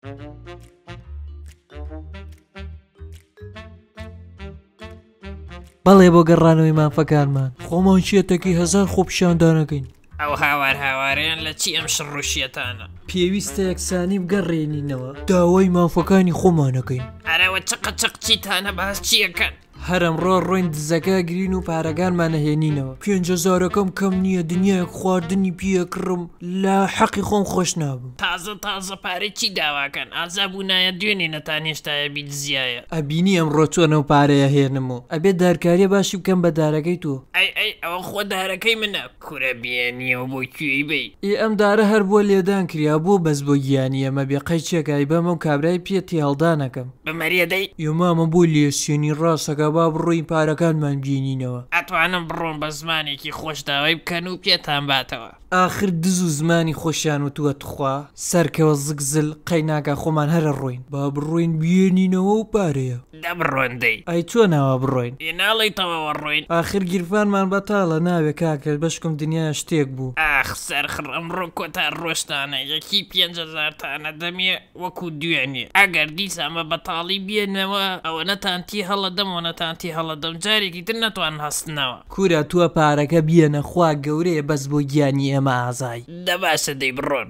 بەڵێ بۆ گەڕانەوەی مافەکانمان خۆمان شێتێکی هەزار خۆپیشاندانەکەین. ئەو هاوارهاوارەیان لە چی ئەم شڕوشیەتانە؟ پێویستە یەکسانی بگەڕێنینەوە داوای مافەکانی خۆمانەکەین. ئەرەوە چقەچق چیتانە باس چیەکەن؟ هەر ئەمڕۆ ڕۆین دزەکە گرین و پارەکانمانەهێنینەوە. 5,000ەکەم کەم نییە دنیایەک خواردنی پێکڕم لە حەقی خۆم خۆش نابم. تازە پارەی چی داواکەن؟ ئازابوونایە دوێنێ نەتانێشتایە بیدزیایە. ئەبینی ئەمڕۆ چۆنەوە پارەیە هێنمەوە ئەبێت دارکاریە باشی بکەم بە دارەکەی تۆ. ئەی ئەوە خۆ دارەکەی منە کورە بێنیەوە بۆ کوێی بی. ئەم دارە هەر بۆ لێدان کریا بۆ بەس بۆ گیانی ئەمە بێقەی چێکایی بەمە و کابرای پێتی هەڵدانەکەم بەمەریەدەی یۆمامە بۆ لێسێنی ڕاستەکە با بڕۆین پارەکانمان بینینەوە. ئەتوانم بڕۆن بە زمانێکی خۆشداوای بکەن و پێتان باتەوە. ئاخر دز و زمانی خۆشیان وتووە توخوا سەرکەوە زگزل قەیناکە خۆمان هەرە ڕۆین با بڕۆین بێنینەوە و پارەیە دەبڕۆندەی ئەی چۆ ناوە بڕۆین ناڵیتەوەوە ڕۆین. ئاخر گیرفانمان بەتاڵە ناوێ کاکرد بەشکم دنیا شتێک بوو. ئاخ سەرخڕ ئەمڕۆ کۆتا ڕۆشتانە یەکی 5,000تانە دەمێ وەکو دوێنێ ئەگەر دیسامە بەتاڵی بێنەوە ئەوە نەتانتی هەڵەدەمەوە نەتانتی هەڵەدەم جارێکی تر نەتوان هەستنەوە. کورە تووە پارەکە بیەنە خوا گەورەیە بەس بۆ گیانی ئێمە ئازای دەباشە دەی بڕۆن.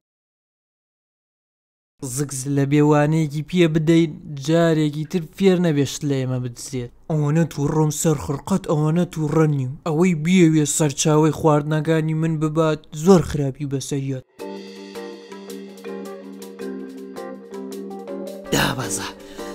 زگز لە بێوانەیەکی پێ بدەین جارێکی تر فێر نەبێشت لە ئێمە بدزێت. ئەوەنە تووڕۆم سەر خڕقەت ئەوەنە تووڕەنیم ئەوەی بیەوێ سەرچاوی خواردنەکانی من ببات زۆر خراپی بەسەریات. دابەزە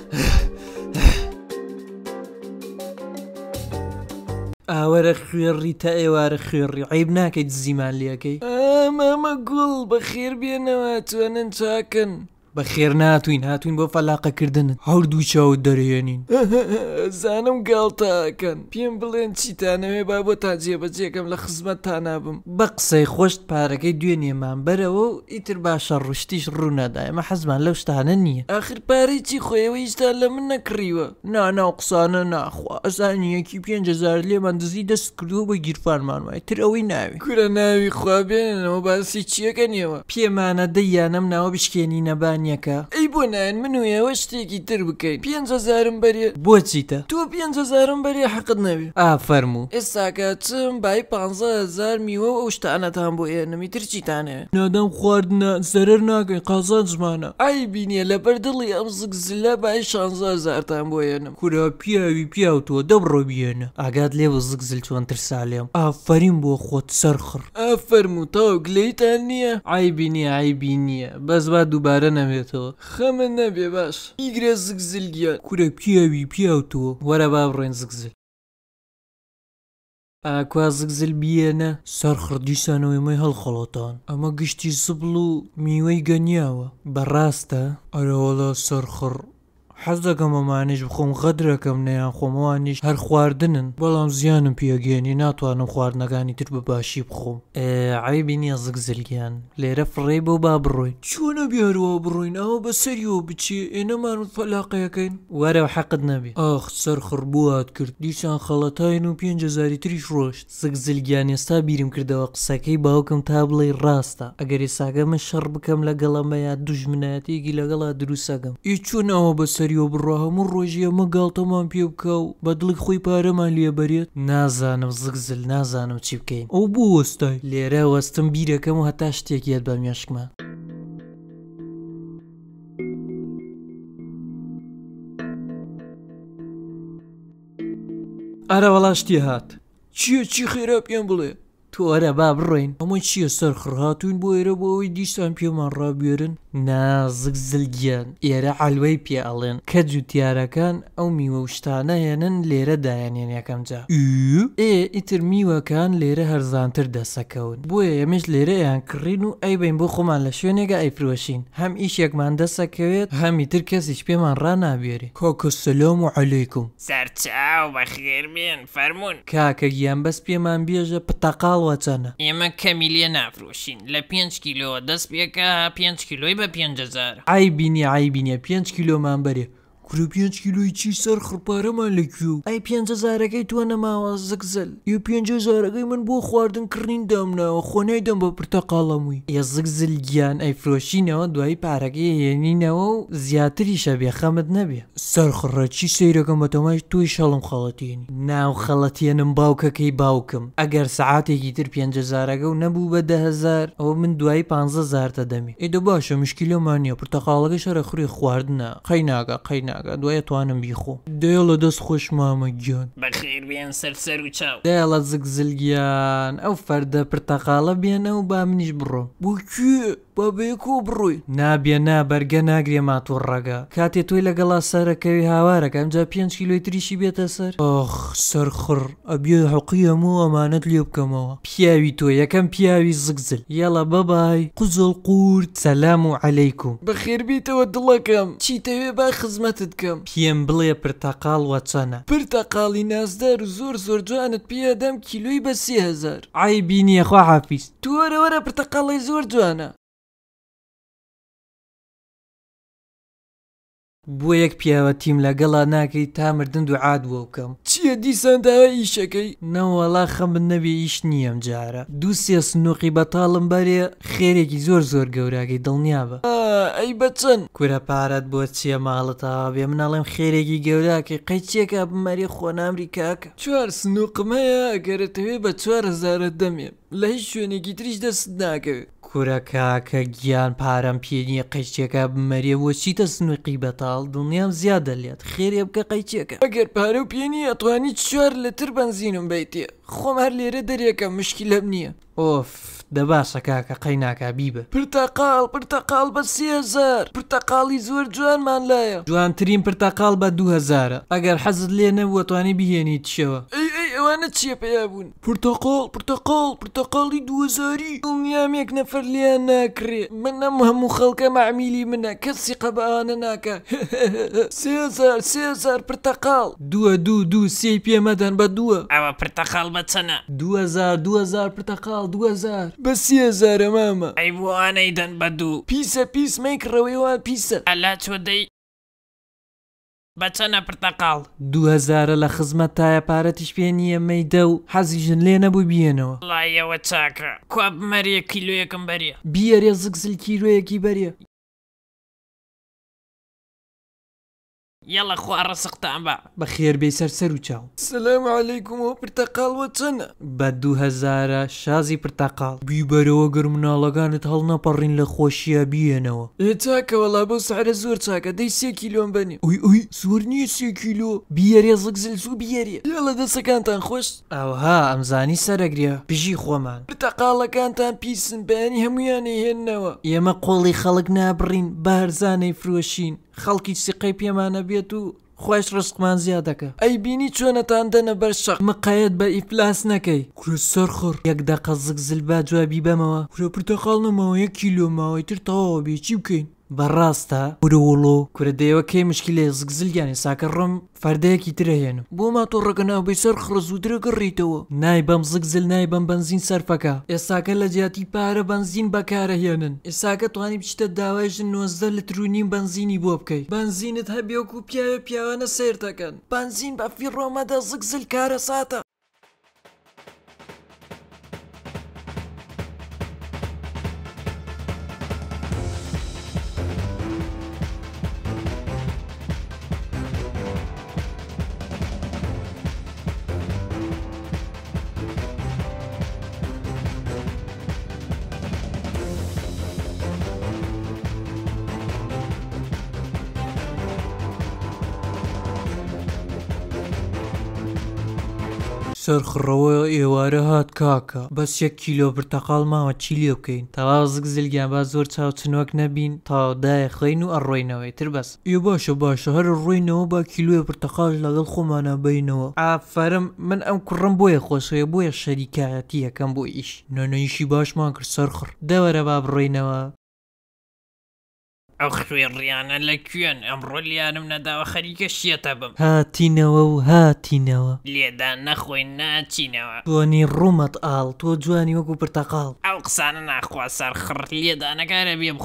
ئاوەرە خوێڕی تا ئێوارە خوێڕی عیب ناکەیت زیمان لەکەی. ئەمەمە گوڵ بەخێر بێنەوە توانن چاکەن. بەخێر ناتوین هاتوین بۆ فەلاقەکردنت هەردوو چاوت دەرێنین. زانم گاڵتاکەن پێم بڵێن چیتانەوێ با بۆ تا جێبەجێکەم لە خزمەت تا نابم. بە قسەی خۆشت پارەکەی دوێنێمان بەرەوە و ئیتر باشە ڕشتیش ڕوونەدا ئەمە حەزمان لەو شتانە نییە. ئاخر پارەی چی خۆیەوە هیچتان لە من نەکڕیوە. ناناو قسانە ناخوا ئەزانیەکی 5,000 لێمان دزی دەست کردووە بۆ گیرفانمان وای تر ئەوەی ناوی کورە ناوی خوا بێنەوە باسی چیەکەنیەوە پێمانە دەیانم ناوە بشکێنی نەبان ئەی بۆ نایەن من و ئێوە شتێکی تر بکەین 5,000م بەرێ بۆ چیتە تۆ 5,000م بەرێ حەقت نەوێ ئافەرموو ئێستاکە چم بای 15,000 میوە و ئەو شتانەتان بۆ ئێنەمی تر چیتانەوێ نادەم خواردنە زەرەر ناکەین قازان زمانە ئای بینیە لە بەردڵی ئەم زگزلە بای 16,000تان بۆ ئێنم کورە پیاوی پیاوتەوە دەبڕۆ بێنە ئاگات لێوە زگزل چۆنتر سالێم ئافەرین بۆ خۆت سەرخڕ ئافەرموو تاو گلەیتان نییە عیبی نییە بەس با دووبارە نەوێت خەمە نەبێ باش ئیگرە زگزل گیان کورە پیاوی پیاوتەوە وەرە با بڕێن زگزل ئاکوا زگزل بیێنە سەرخڕ دیسانەوەی مەی هەڵخەڵەتان ئەمە گشتی سبڵ و میوەی گەنیاوە بەڕاستە ئەرەوەڵە سەرخڕ حەز دەکەم ئەمانیش بخۆم غەدرەکەم نەیان خۆمەوانیش هەر خواردنن بەڵام زیانم پێگەێنی ناتوانم خواردنەکانی تر بە باشی بخۆم. عیبی نییە زگزلگیان لێرە فڕێ بۆ با بڕۆین چۆنە بیارەوە بڕۆین ئەوە بەسەریەوە بچێ ئێنەمان فەلاقەکەین وەرە حەقت نەبێ ئاخ سەرخڕ بوات کرد دیسان خەڵەتاین و 5,000 تریش ڕۆشت. زگزلگیان ئێستا بیرم کردەوە قسەکەی باوکم تا بڵێ ڕاستە ئەگەر ئێساگە من شەڕ بکەم لەگەڵەمەیە دوژمنایەتێکی لەگەڵا دروستەکەم ئی چۆن ئەوە بەسەری بڕۆ هەموو ڕۆژی ئەمە گاڵتەمان پێ بکە و بە دڵی خۆی پارەمان لێبەرێت نازانم زگزل نازانم چی بکەین ئەو بۆ وەستای لێرە وەستم بیرەکەم و هەتا شتێکیت بە مێشکمە. ئارە وەڵاشتی هات چییە چی خێرا پێم بڵێ تۆ وەرە با بڕۆین ئەمە چییە سەرخڕ هاتوین بۆ ئێرە بۆ ئەوەی دیسان پێمان ڕابێرن نازگزلگیان ئێرە عەلوەی پێ ئەڵێن کە جوتیارەکان ئەو میوە شتانە هێنن لێرە دایانێن یەکەم جا ئیتر میوەکان لێرە هەرزانتر دەسەکەون بۆیە ئێمەش لێرە یان کڕین و ئەیبین بۆ خۆمان لە شوێنێکە ئەیفرۆشین هەم ئیشێکمان دەسەکەوێت هەمیتر کەسیش پێمان ڕنابێری کاکە سەلام و عەلەیکم سەرچاو بەخێر بێن فەرموون کاکە گیان بەس پێمان بێژە پتەقاڵ وەچەنە ئێمە کەمی لێ نافرۆشین لە 5 کیلۆ دەست پێکە 5 کیلۆی بە 5,000 عیبینە 5 کیلۆمان بەرێ کرە 5 کیلۆی چی سەرخڕ پارەمان لەکوێ ئەی 5,000ەکەی تۆ نەماوە زگزل یو 5,000ەکەی من بۆ خواردن کڕین دامناوە خۆنای دەم بە پرتەقاڵەمووی یە زگزل گیان ئەیفرۆشینەوە دوایی پارەکەی هێنینەوە و زیاتریشە بێ خەمت نەبێ سەرخڕە چی سەیرەکەم بە تەماش توی شەڵم خەڵەتێنی ناو خەڵەتێنم باوکەکەی باوکم ئەگەر سەعاتێکی تر 5,000ەکە و نەبوو بە 10,000 ئەوە من دوایی 15,000 دەمێ ئیدە باشە مشکیلەمان نییە پرتەقاڵەکە شەرە خوری خواردنە قەیناگە دوایە توانم بیخۆ دێڵە دەست خۆش مامە گیان بەخێر بێن سەر و چاو دێڵە زگزل گیان ئەو فەردە پرتەقاڵە بێنە و با منیش بڕۆ بۆ کوێ بابەیەکۆ بڕۆی نابێ بەرگە ناگرێ ماتۆ ڕەگە کاتێ تۆی لەگەڵا سەرەکەوی هاوارەکە ئەمجا 5 کیلۆی تریشی بێتە سەر ئۆخ سەرخڕ ئەبێ حەقی هەموو ئەمانەت لێ بکەمەوە پیاوی تۆ یەکەم پیاوی زگزل یاڵە بەبای قوزڵ قورت سەلام و عەلەیکوم بەخێر بیتەوە دڵەکەم چیتەوێ با خزمەتت کەم پێم بڵێ پرتەقاڵ وەچەنە پرتەقاڵی نازدار و زۆر جوانت پێدەم کیلۆی بە 30,000 عیبی نییە خوا حافیز تو وەرە پرتەقاڵی زۆر جوانە بۆ یەک پیاوە تیم لەگەڵا ناکەی تا مردن دوعات بۆ بکەم چییە دیسان داوای ئیشەکەی نەوەڵا خەمت نەبێ ئیش نییەم جارە 2-3 سنووقی بەتاڵم بەرێ خێرێکی زۆر گەوراگەی دڵنیا بە ئەی بەچەند کورە پارەت بۆ چییە ماڵەتەوە بێ مناڵێم خێرێکی گەوراکەی قەیچێکە بمەری خۆن ئەمریکاکە 4 سنووقم هەیە ئەگەرەتەوێ بە 4,000 دەمێ لە هیچ شوێنێکی تریش دەست ناکەوێت کورە کاکە گیان پارەم پێنیە قەیچێکە بمەریە بۆ چیتە سنووقی بەتاڵ دڵنیام زیادە لێت خێرێ بکە قەیچێکە ئەگەر پارە و پێنی ئەتوانی 4 لتر بنزینم بیتێ خۆم هەر لێرە دەرێکە مشکلەم نییە ئۆف دەباشە کاکە قەیناکە بیبە پرتەقاڵ بە 30,000 پرتەقاڵی زۆر جوانمان لایە جوانترین پرتەقاڵ بە 2,000 ئەگەر حەزت لێ نەبووە توانی بهێنیت شەوە ئەوانە چییە پێیا بوون پرتەقاڵی 2,000 دڵنیامێک نەفەر لیان ناکرێ من ئەم هەموو خەڵکە مەعمیلی منە کەسی قەبەانە ناکە 3,000 پرتەقاڵ 2 سێ پێمەدەن بە 2 ئەوە پرتەقاڵ بە چەنە 2,000 پرتەقاڵ 2,000 بە 30,000 مامە ئەی بۆوانەی دەن بە 2 پیس مەیکڕەوەی وان پیسە ئەلا چۆ دەی بە چەنە پرتەقاڵ 2,000 لە خزمەت تایە پارەتیش پێ نییە مەیدە و حەزیژن لێ نەبوو بیێنەوە لایەوە چاکە کوا بمەریە کیلۆیەکم بەریە بیەرێ زگزل کیلۆیەکی بەرێ یەڵە خوا ڕسقتان بە بەخێر بێ سەر و چاو سلام عەلەیکوم و پرتەقاڵ وەچەنە بە 2,000 شازی پرتەقاڵ بیبەرەوە گەر مناڵەکانت هەڵ نەپەڕین لە خۆشیە بیێنەوە چاکەوەڵا بەو سعرە زۆر چاکە دەی 3 کیلۆم بەنێ ئوی زۆر نییە 3 کیلۆ بیەرێ زگزل زوو بیەرێ یاڵە دەسەکانتان خۆش ئەوها ئەمزانی سەرەگرێ بژی خۆمان پرتەقاڵەکانتان پیسن بەیانی هەمویانەی هێننەوە ئێمە قۆڵی خەڵک نابڕین بارزانەی فرۆشین خەڵکی سقەی پێمانە بێت و خۆش ڕستقمان زیادەکە ئەی بینی چۆنەتان دەنە بەر شەق مقایەت بە ئیفلاس نەکەی کورە سەرخڕ یەک دەقە زگزل با جوابی بەمەوە کورە پرتەقاڵ نەماوە 1 کیلۆ ماوەی تر تەواوە بێ چی بکەین بەڕاستە کورەوەڵۆ کورە دەیەوە کەی مشکلێ زگزلگیانی ساکە ڕۆم فەردەیەکی ترەهێنم بۆ ماتۆ ڕەگە ناوبەی سەرخڕە زوودرە گەڕیتەوە نای بەم زگزل نای بەم بنزین سەرفەکە ئێساکە لە جیاتی پارە بنزین بەکارەهێنن ئێساکە توانی بچتە داوایژن 19 لترونیم بنزینی بۆ بکەیت بنزینت هەبێوەکو پیاوانە سیر دەکەن بنزین بە فیڕۆمەدە زگزل کارە ساتە سەرخڕەوە ئێوارە هات کاکە بەس 1 کیلۆ پرتەقاڵ ماوە چی لێ بکەین تەواو زگزلگیان با زۆر چاوچنۆک نەبین تاودایە خەین و ئەڕۆینەوەی تر بەس ئێ باشە هەر ڕۆینەوە با کیلۆیە پرتەقاڵ لەگەڵ خۆمانە بینەوە ئافەرم من ئەم کوڕم بۆیە خۆشەوە بۆیە شەریکایەتی یەکەم بۆ ئیش نەنەیشی باشمان کرد سەرخڕ دەوەرە با بڕۆینەوە ئەو خوێڕیانە لەکوێن ئەمڕۆ لیانم نەداوە خەریکە شیەتە بم هاتینەوە لێدان نەخۆین ناچینەوە تۆنی ڕوومەت ئاڵ تۆ جوانی وەکو پرتەقاڵ ئەو قسانە ناخوا سەرخڕ لێدانەکارە بێ بخۆی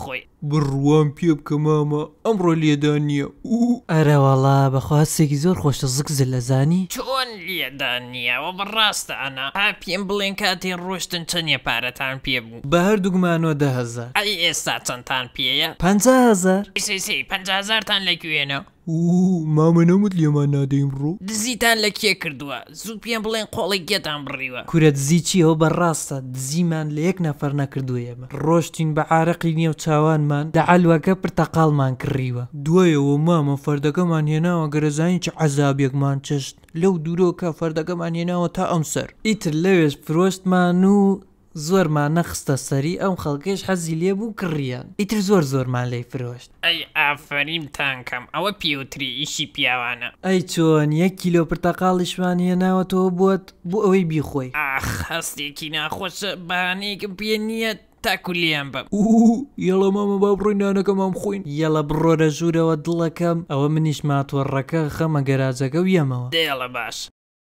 بڕوان پێ بکە مامە ئەمڕۆ لێدان نییە ئەرەوەڵا بەخواستێکی زۆر خۆشە زگزە لە زانی چۆن لێدان نییەوە بەڕاستە ئەنا ها پێم بڵێن کاتێ ڕۆشتن چەندە پارەتان پێ بوو بە هەردووگمانەوە 10,000 ئەی ئێستا چەندتان پێیە 50,000 سی 50,000تان لەکوێنە مامە نەمت لێمان نادەیم ڕۆ دزیتان لە کێ کردووە زوو پێم بڵێن قۆڵی گێتان بڕیوە کورە دزی چیەوە بەڕاستە دزیمان لە یەک نەفەر نەکردووە ئێمە ڕۆشتین بە عارەقی نییە و چاوانمان دەعەلوەکە پرتەقاڵمان کڕیوە دوایەوە مامە فەردەکەمان هێناوە گەرەزانی چ عەزابێکمان چشت لەو دوورۆکە فەردەکەمان هێناوە تا ئەمسەر ئیتر لەوێش فرۆشتمان و زۆرمان نەخستە سەری ئەم خەڵکێش حەزی لێ بوو کڕیان ئیتر زۆرمان لی فرۆشت ئەی ئافرینتان کەم ئەوە پێوتری ئیشی پیاوانە ئەی چۆن 1 کیلۆ پرتەقاڵیشمان هێناوەتەوە بۆت بۆ ئەوەی بیخۆی ئاخ هەستێکی ناخۆشە بەهانەیەکم پێ نییە تاکو لێیان بە یەڵە مامە با بڕۆی نانەکەمان بخۆین یەڵە بڕۆرە ژوورەوە دڵەکەم ئەوە منیش ماتوەڕەکە خەمە گەراجەکە و یەمەوە دێڵە باش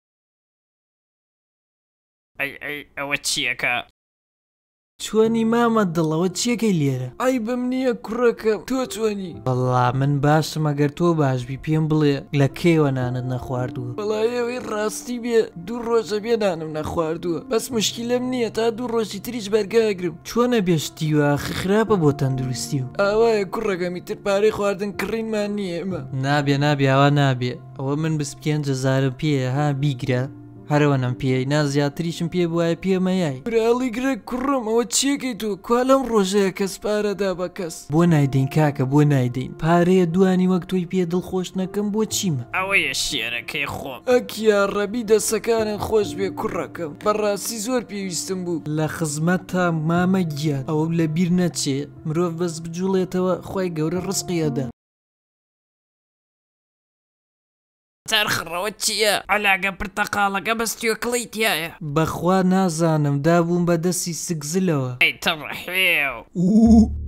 ئەی ئەوە چیەکە چۆنی مامە دڵەوە چیەکەی لێرە ئای بەم نییە کوڕەکەم تۆ چۆنی بەڵا من باشم ئەگەر تۆ باشبی پێم بڵێ لە کێوە نانت نەخواردووە بەڵایەوەی ڕاستی بێ 2 ڕۆژە بێدانم نەخواردووە بەس مشکلم نییە تا 2 ڕۆژی تریش بەرگاگرم چۆنە بێشتیوە خراپە بۆ تەندروستی و ئاوایە کوڕەکەمی تر پارەی خواردن کڕینمان نییە ئێمە نابێ ئەوە نابێ ئەوە من 25,000 پێە ها بیگرە هەرەوە نەم پێی نازیاتریشم پێ بواە پێمەیای براڵی گرە کوڕم ئەوە چیەکەی تۆ کوا لەم ڕۆژەیە کەس پارەدا بە کەس بۆ نایدەین کاکە بۆ نایدەین پارەیە دوانی وەک تۆی پێ دڵخۆش نەکەم بۆ چیمە ئەوەیە شێرەکەی خۆم ئەکیا ڕەبی دەسەکانت خۆش بێ کوڕەکەم بەڕاستی زۆر پێویستم بوو لە خزمەتە مامە گیان ئەوە لە بیر نەچێ مرۆڤ بەس بجوڵێتەوە خۆی گەورە ڕزقیەدا تارخڕەوە چییە؟ ئەلاگە پرتەقاڵەکە بەستیوە کڵی تایە بەخوا نازانم دابووم بە دەستی سگزلەوە ئەی تەڕەحێو